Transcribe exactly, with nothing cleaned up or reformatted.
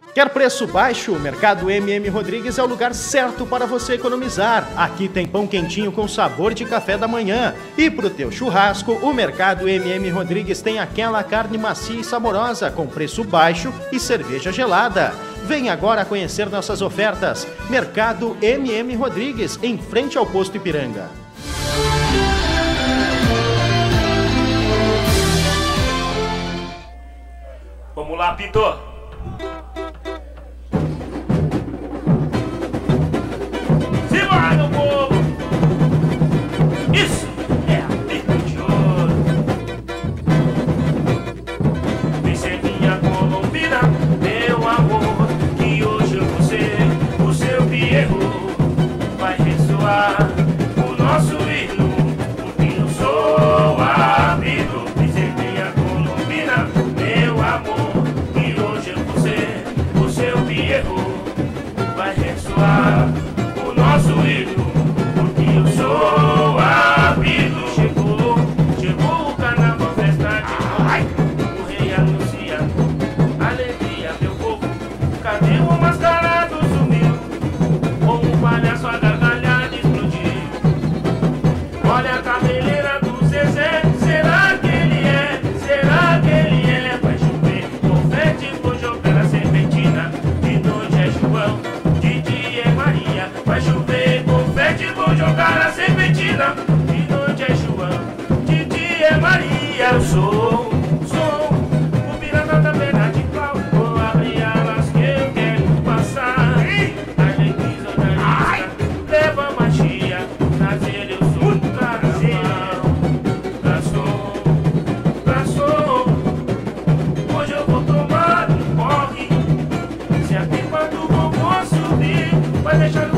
Quer preço baixo? O Mercado M M Rodrigues é o lugar certo para você economizar. Aqui tem pão quentinho com sabor de café da manhã. E pro teu churrasco, o Mercado M M Rodrigues tem aquela carne macia e saborosa, com preço baixo e cerveja gelada. Vem agora conhecer nossas ofertas. Mercado M M Rodrigues, em frente ao posto Ipiranga. Vamos lá, Pito. Simbora, meu povo. Isso é a Pico de Ouro. Vem ser minha colombina, meu amor, que hoje eu vou ser o seu Pierro. Vai ressoar o nosso hino, porque eu sou amigo. Vem ser minha colombina, meu amor, que hoje eu vou ser o seu Pierro. Vai ressoar o nosso hino, porque eu sou amigo. Chegou, chegou o carnaval, festa de novo. O rei anuncia alegria, meu povo. Cadê o mascarado sumiu? Com um palhaço a gargalhada explodiu. Olha a cabeleira do Zezé, será que ele é? Será que ele é? Vai chover confete, vou jogar a serpentina. De noite é João, de dia é Maria. Vai chover confete, vou jogar a serpentina. De noite é João, de dia é Maria. Eu sou, sou o pirata da perna de pau. Vou abrir alas que eu quero passar. Na leguiza, na lista, leva magia. Trazer eu sou o carnaval. Garçom, garçom, hoje eu vou tomar um porre. Se a pipa do vovô subir, vai deixar no